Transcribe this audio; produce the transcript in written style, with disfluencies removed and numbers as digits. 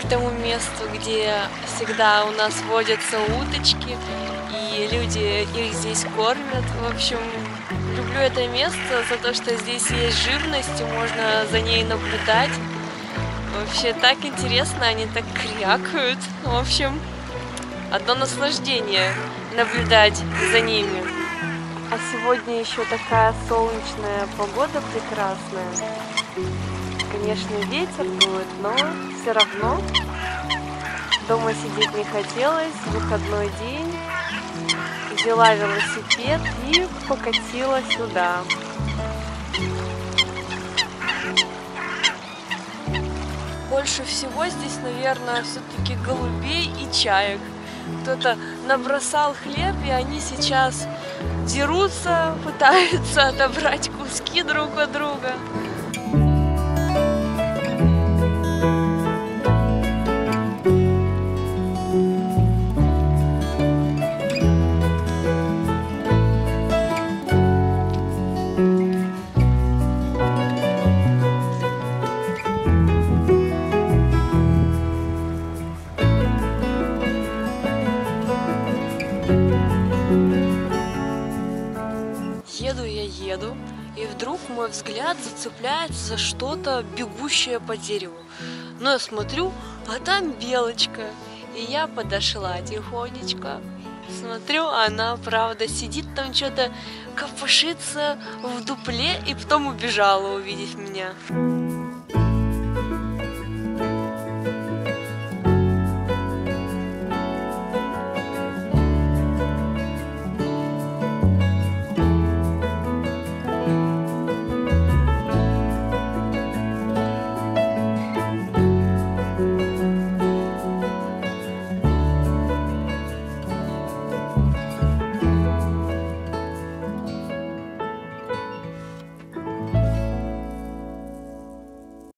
тому месту, где всегда у нас водятся уточки, и люди их здесь кормят. В общем, люблю это место за то, что здесь есть живность, и можно за ней наблюдать. Вообще так интересно, они так крякают. В общем, одно наслаждение наблюдать за ними. А сегодня еще такая солнечная погода прекрасная. Конечно, ветер дует, но все равно дома сидеть не хотелось. Выходной день. Взяла велосипед и покатила сюда. Больше всего здесь, наверное, все-таки голубей и чаек. Кто-то набросал хлеб, и они сейчас дерутся, пытаются отобрать куски друг от друга. Еду, и вдруг мой взгляд зацепляется за что-то, бегущее по дереву. Но я смотрю, а там белочка. И я подошла тихонечко. Смотрю, она, правда, сидит там, что-то копошится в дупле, и потом убежала, увидев меня.